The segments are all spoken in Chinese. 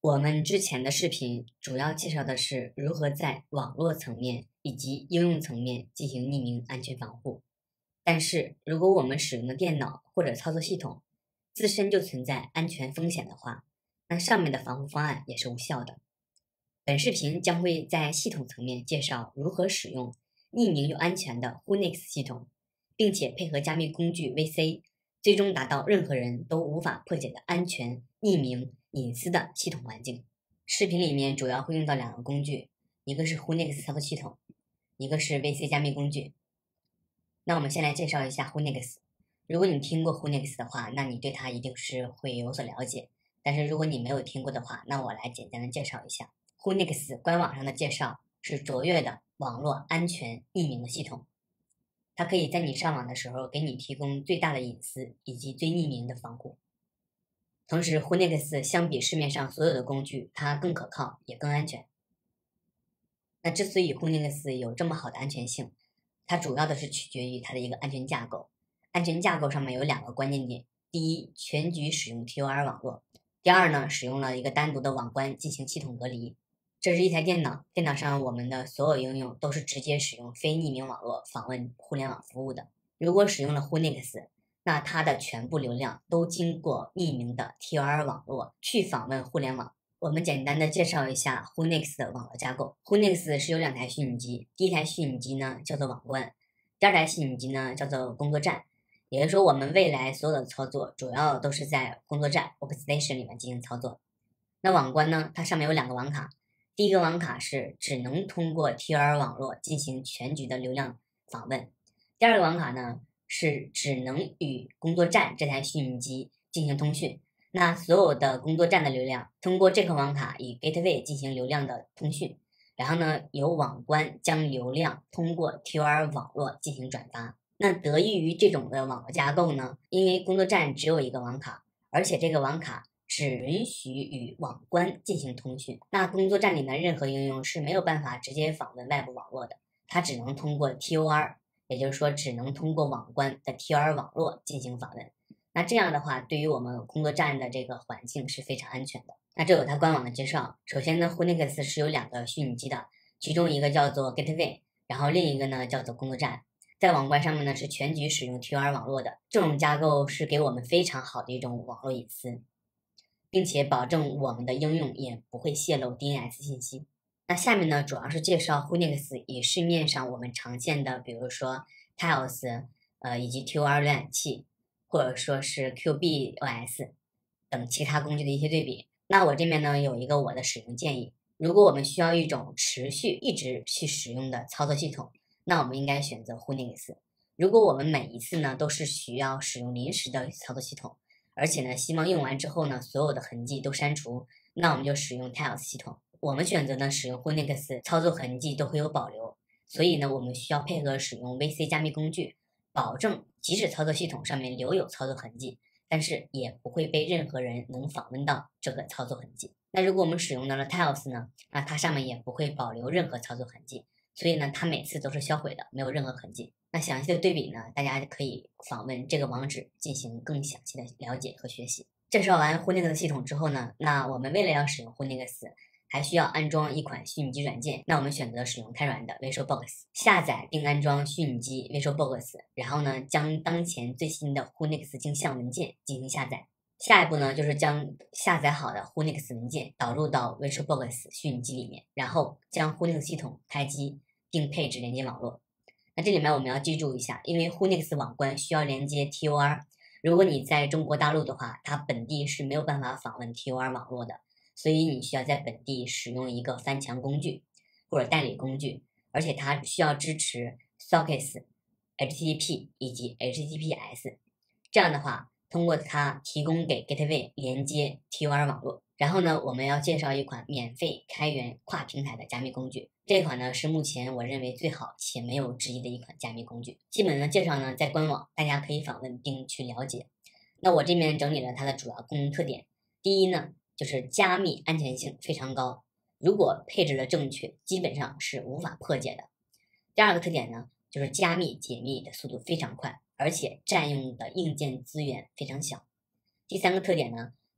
我们之前的视频主要介绍的是如何在网络层面以及应用层面进行匿名安全防护。但是，如果我们使用的电脑或者操作系统自身就存在安全风险的话，那上面的防护方案也是无效的。本视频将会在系统层面介绍如何使用匿名又安全的 Whonix 系统，并且配合加密工具 VC， 最终达到任何人都无法破解的安全、匿名、隐私的系统环境。视频里面主要会用到两个工具，一个是 Whonix 操作系统，一个是 VC 加密工具。那我们先来介绍一下 Whonix。如果你听过 Whonix 的话，那你对它一定是会有所了解。但是如果你没有听过的话，那我来简单的介绍一下。Whonix 官网上的介绍是卓越的网络安全匿名的系统，它可以在你上网的时候给你提供最大的隐私以及最匿名的防护。同时 Whonix 相比市面上所有的工具，它更可靠也更安全。那之所以 Whonix 有这么好的安全性，它主要的是取决于它的一个安全架构。安全架构上面有两个关键点：第一，全局使用 TOR 网络；第二呢，使用了一个单独的网关进行系统隔离。这是一台电脑，电脑上我们的所有应用都是直接使用非匿名网络访问互联网服务的。如果使用了 Whonix， 那它的全部流量都经过匿名的 TOR 网络去访问互联网。我们简单的介绍一下 Whonix 的网络架构。Whonix 是有两台虚拟机，第一台虚拟机呢叫做网关，第二台虚拟机呢叫做工作站。也就是说，我们未来所有的操作主要都是在工作站 Workstation 里面进行操作。那网关呢，它上面有两个网卡，第一个网卡是只能通过 TOR 网络进行全局的流量访问，第二个网卡呢是只能与工作站这台虚拟机进行通讯。那所有的工作站的流量通过这个网卡与 Gateway 进行流量的通讯，然后呢由网关将流量通过 TOR 网络进行转发。那得益于这种的网络架构呢，因为工作站只有一个网卡，而且这个网卡只允许与网关进行通讯，那工作站里面任何应用是没有办法直接访问外部网络的，它只能通过 TOR， 也就是说只能通过网关的 TOR 网络进行访问。那这样的话，对于我们工作站的这个环境是非常安全的。那这有它官网的介绍。首先呢 Whonix 是有两个虚拟机的，其中一个叫做 Gateway， 然后另一个呢叫做工作站。在网关上面呢是全局使用 TOR 网络的，这种架构是给我们非常好的一种网络隐私，并且保证我们的应用也不会泄露 DNS 信息。那下面呢主要是介绍 Whonix 与市面上我们常见的，比如说 Tails 以及 TOR 浏览器，或者说是 QBOS 等其他工具的一些对比。那我这边呢有一个我的使用建议，如果我们需要一种持续一直去使用的操作系统，那我们应该选择 Whonix。如果我们每一次呢都是需要使用临时的操作系统，而且呢希望用完之后呢所有的痕迹都删除，那我们就使用 Tails 系统。我们选择呢使用 Whonix， 操作痕迹都会有保留，所以呢我们需要配合使用 VC 加密工具，保证即使操作系统上面留有操作痕迹，但是也不会被任何人能访问到这个操作痕迹。那如果我们使用到了 Tails 呢，那它上面也不会保留任何操作痕迹，所以呢它每次都是销毁的，没有任何痕迹。那详细的对比呢，大家可以访问这个网址进行更详细的了解和学习。介绍完 Whonix 系统之后呢，那我们为了要使用 Whonix，还需要安装一款虚拟机软件，那我们选择使用开源的 VisualBox， 下载并安装虚拟机 VisualBox， 然后呢将当前最新的 Whonix 镜像文件进行下载。下一步呢就是将下载好的 Whonix 文件导入到 VisualBox 虚拟机里面，然后将 Whonix 系统开机并配置连接网络。那这里面我们要记住一下，因为 Whonix 网关需要连接 TOR， 如果你在中国大陆的话，它本地是没有办法访问 TOR 网络的，所以你需要在本地使用一个翻墙工具或者代理工具，而且它需要支持 Sockets、HTTP 以及 HTTPS， 这样的话通过它提供给 Gateway 连接 TOR 网络。然后呢我们要介绍一款免费开源跨平台的加密工具，这款呢是目前我认为最好且没有之一的一款加密工具。基本的介绍呢在官网，大家可以访问并去了解。那我这边整理了它的主要功能特点。第一呢就是加密安全性非常高，如果配置的正确，基本上是无法破解的。第二个特点呢就是加密解密的速度非常快，而且占用的硬件资源非常小。第三个特点呢，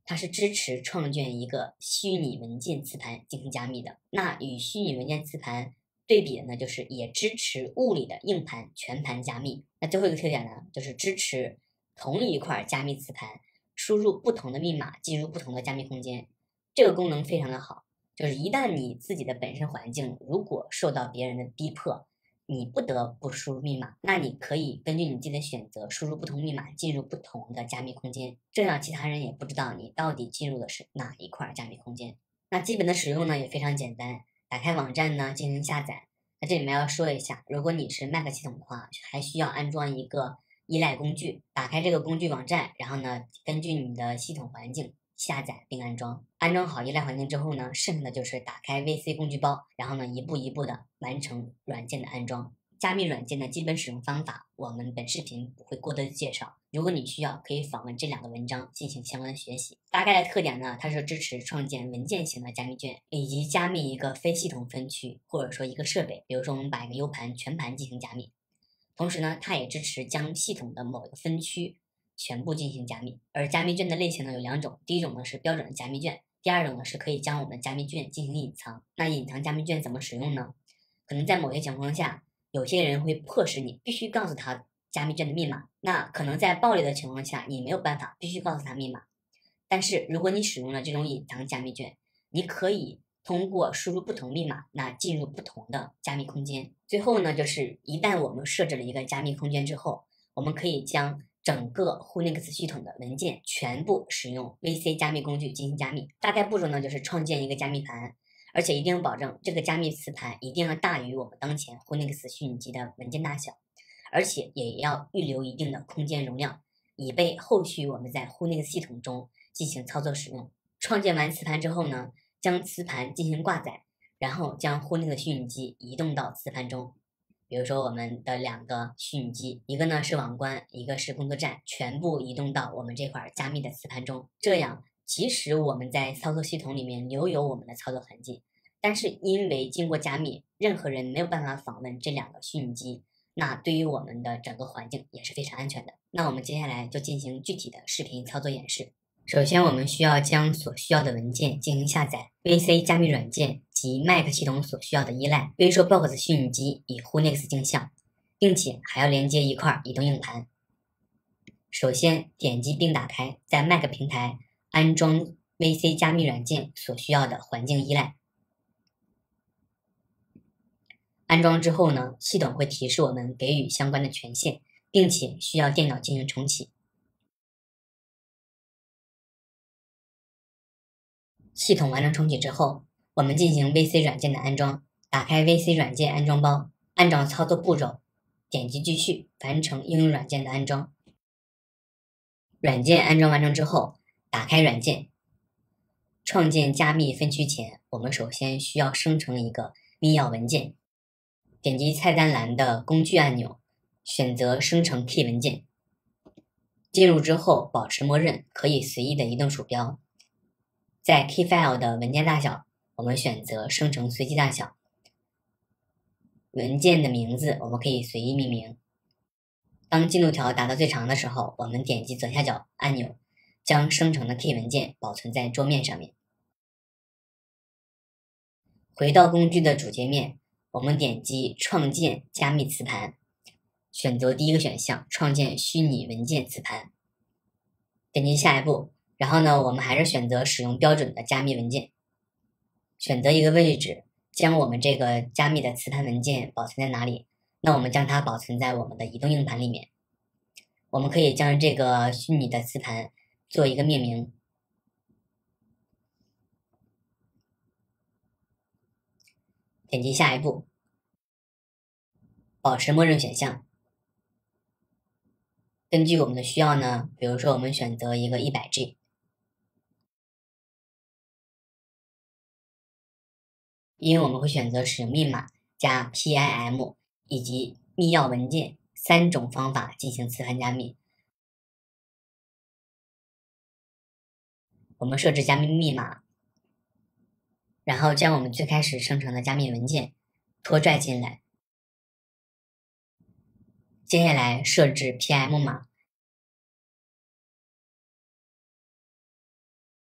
它是支持创建一个虚拟文件磁盘进行加密的。那与虚拟文件磁盘对比的呢，就是也支持物理的硬盘全盘加密。那最后一个特点呢，就是支持同一块加密磁盘输入不同的密码进入不同的加密空间。这个功能非常的好，就是一旦你自己的本身环境如果受到别人的逼迫，你不得不输入密码，那你可以根据你自己的选择输入不同密码进入不同的加密空间，这样其他人也不知道你到底进入的是哪一块加密空间。那基本的使用呢也非常简单，打开网站呢进行下载。那这里面要说一下，如果你是 Mac 系统的话，还需要安装一个依赖工具。打开这个工具网站，然后呢根据你的系统环境下载并安装。安装好依赖环境之后呢，剩下的就是打开 VC 工具包，然后呢一步一步的完成软件的安装。加密软件的基本使用方法，我们本视频不会过多的介绍。如果你需要，可以访问这2个文章进行相关的学习。大概的特点呢，它是支持创建文件型的加密卷，以及加密一个非系统分区，或者说一个设备，比如说我们把一个 U 盘全盘进行加密。同时呢，它也支持将系统的某一个分区全部进行加密。而加密卷的类型呢有2种，第一种呢是标准的加密卷，第二种呢是可以将我们加密卷进行隐藏。那隐藏加密卷怎么使用呢？可能在某些情况下，有些人会迫使你必须告诉他加密卷的密码，那可能在暴力的情况下，你没有办法必须告诉他密码。但是如果你使用了这种隐藏加密卷，你可以通过输入不同密码，那进入不同的加密空间。最后呢，就是一旦我们设置了一个加密空间之后，我们可以将整个 Whonix 系统的文件全部使用 VC 加密工具进行加密。大概步骤呢，就是创建一个加密盘，而且一定要保证这个加密磁盘一定要大于我们当前 Whonix 虚拟机的文件大小，而且也要预留一定的空间容量，以备后续我们在 Whonix 系统中进行操作使用。创建完磁盘之后呢，将磁盘进行挂载，然后将Whonix虚拟机移动到磁盘中。比如说我们的2个虚拟机，一个呢是网关，一个是工作站，全部移动到我们这块加密的磁盘中。这样即使我们在操作系统里面留有我们的操作痕迹，但是因为经过加密，任何人没有办法访问这2个虚拟机，那对于我们的整个环境也是非常安全的。那我们接下来就进行具体的视频操作演示。首先我们需要将所需要的文件进行下载， VC 加密软件及 Mac 系统所需要的依赖 VisualBox 虚拟机与 Whonix 镜像，并且还要连接一块移动硬盘。首先点击并打开在 Mac 平台安装 VC 加密软件所需要的环境依赖。安装之后呢，系统会提示我们给予相关的权限，并且需要电脑进行重启。系统完成重启之后，我们进行 VC 软件的安装。打开 VC 软件安装包，按照操作步骤点击继续，完成应用软件的安装。软件安装完成之后，打开软件。创建加密分区前，我们首先需要生成一个密钥文件。点击菜单栏的工具按钮，选择生成 key 文件。进入之后保持默认，可以随意的移动鼠标。在 key file 的文件大小，我们选择生成随机大小。文件的名字我们可以随意命名。当进度条达到最长的时候，我们点击左下角按钮，将生成的 key 文件保存在桌面上面。回到工具的主界面，我们点击创建加密磁盘，选择第一个选项创建虚拟文件磁盘，点击下一步。然后呢，我们还是选择使用标准的加密文件，选择一个位置，将我们这个加密的磁盘文件保存在哪里？那我们将它保存在我们的移动硬盘里面。我们可以将这个虚拟的磁盘做一个命名，点击下一步，保持默认选项。根据我们的需要呢，比如说我们选择一个 100G。因为我们会选择使用密码加 PIM 以及密钥文件3种方法进行磁盘加密。我们设置加密密码，然后将我们最开始生成的加密文件拖拽进来。接下来设置 PIM 码，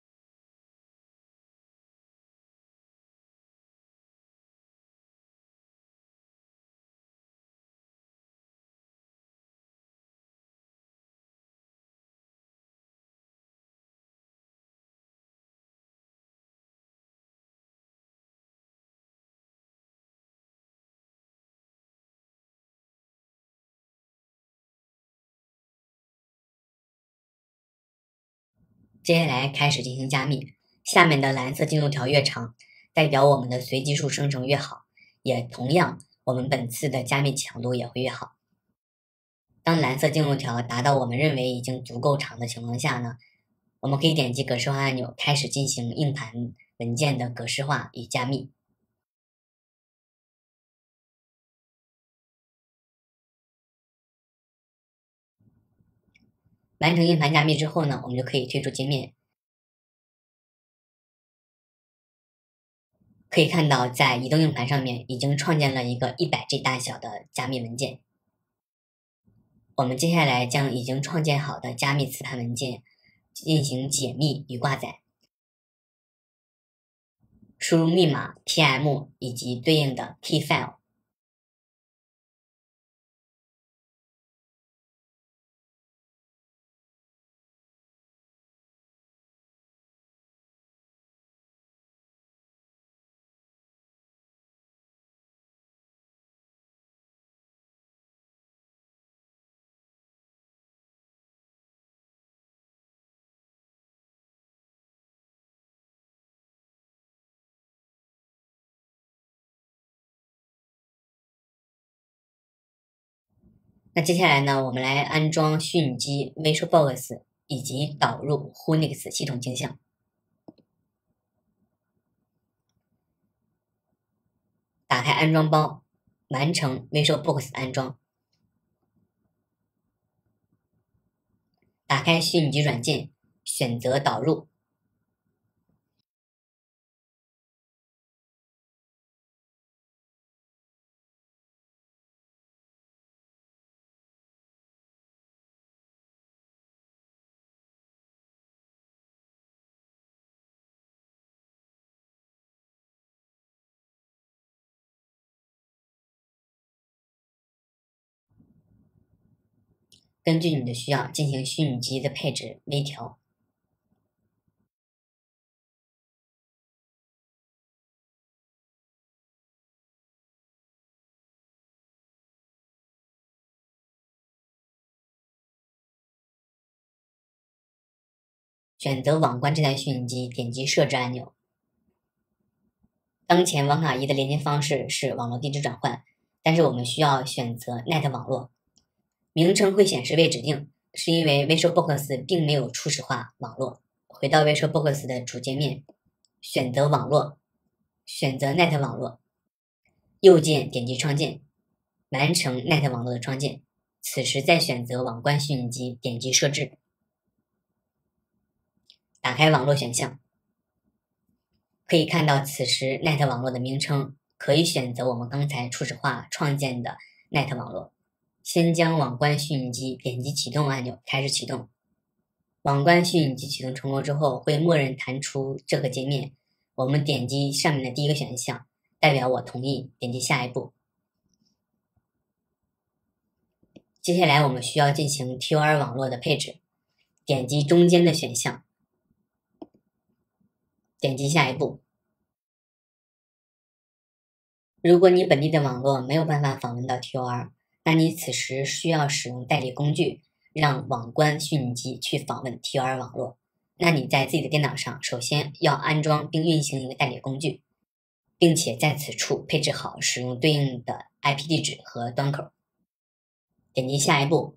接下来开始进行加密，下面的蓝色进度条越长，代表我们的随机数生成越好，也同样我们本次的加密强度也会越好。当蓝色进度条达到我们认为已经足够长的情况下呢，我们可以点击格式化按钮，开始进行硬盘文件的格式化与加密。完成硬盘加密之后呢，我们就可以退出界面。可以看到，在移动硬盘上面已经创建了一个100G 大小的加密文件。我们接下来将已经创建好的加密磁盘文件进行解密与挂载，输入密码 TM 以及对应的 key file。那接下来呢，我们来安装虚拟机 VisualBox 以及导入 Whonix 系统镜像。打开安装包，完成 VisualBox 安装。打开虚拟机软件，选择导入。根据你的需要进行虚拟机的配置微调。选择网关这台虚拟机，点击设置按钮。当前网卡1的连接方式是网络地址转换，但是我们需要选择 NET 网络。名称会显示未指定，是因为 VisualBox 并没有初始化网络。回到 VisualBox 的主界面，选择网络，选择 NET 网络，右键点击创建，完成 NET 网络的创建。此时再选择网关虚拟机，点击设置，打开网络选项。可以看到此时 NET 网络的名称，可以选择我们刚才初始化创建的 NET 网络。先将网关虚拟机点击启动按钮，开始启动。网关虚拟机启动成功之后，会默认弹出这个界面。我们点击上面的第一个选项，代表我同意，点击下一步。接下来我们需要进行 TOR 网络的配置，点击中间的选项，点击下一步。如果你本地的网络没有办法访问到 TOR， 那你此时需要使用代理工具，让网关虚拟机去访问 TOR 网络。那你在自己的电脑上，首先要安装并运行一个代理工具，并且在此处配置好使用对应的 IP 地址和端口。点击下一步，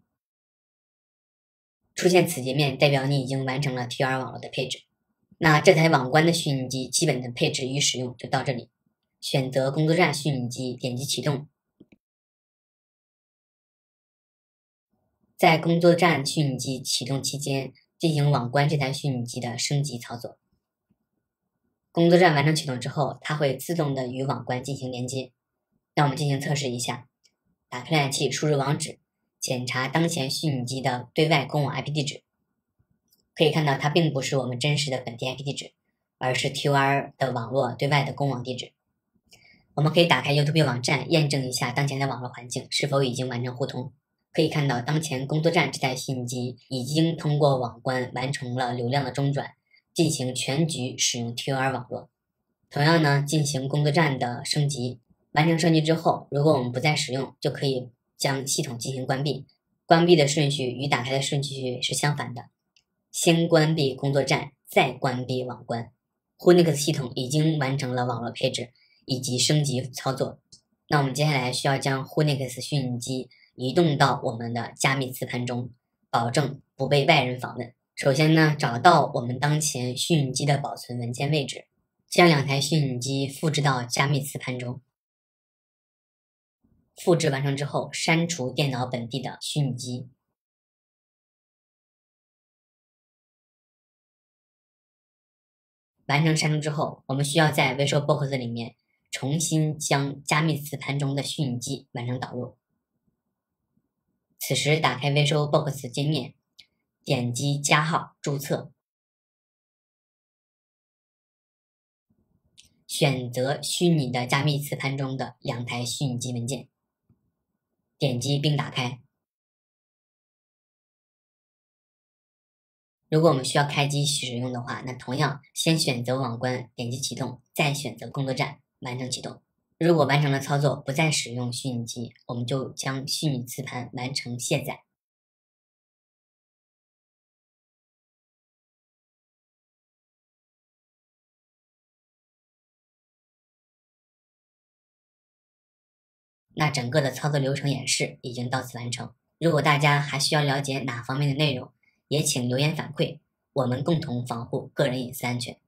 出现此界面代表你已经完成了 TOR 网络的配置。那这台网关的虚拟机基本的配置与使用就到这里。选择工作站虚拟机，点击启动。在工作站虚拟机启动期间，进行网关这台虚拟机的升级操作。工作站完成启动之后，它会自动的与网关进行连接。那我们进行测试一下，打开浏览器，输入网址，检查当前虚拟机的对外公网 IP 地址。可以看到它并不是我们真实的本地 IP 地址，而是 TOR 的网络对外的公网地址。我们可以打开 YouTube 网站，验证一下当前的网络环境是否已经完成互通。可以看到，当前工作站这台虚拟机已经通过网关完成了流量的中转，进行全局使用 TOR 网络。同样呢，进行工作站的升级，完成升级之后，如果我们不再使用，就可以将系统进行关闭。关闭的顺序与打开的顺序是相反的。 先关闭工作站，再关闭网关。Whonix 系统已经完成了网络配置以及升级操作。那我们接下来需要将 Whonix 虚拟机移动到我们的加密磁盘中，保证不被外人访问。首先呢，找到我们当前虚拟机的保存文件位置，将2台虚拟机复制到加密磁盘中。复制完成之后，删除电脑本地的虚拟机。完成删除之后，我们需要在 VisualBox 里面重新将加密磁盘中的虚拟机完成导入。此时打开 VisualBox 界面，点击加号注册，选择虚拟的加密磁盘中的2台虚拟机文件，点击并打开。如果我们需要开机使用的话，那同样先选择网关，点击启动，再选择工作站，完成启动。如果完成了操作，不再使用虚拟机，我们就将虚拟磁盘完成卸载。那整个的操作流程演示已经到此完成。如果大家还需要了解哪方面的内容，也请留言反馈，我们共同防护个人隐私安全。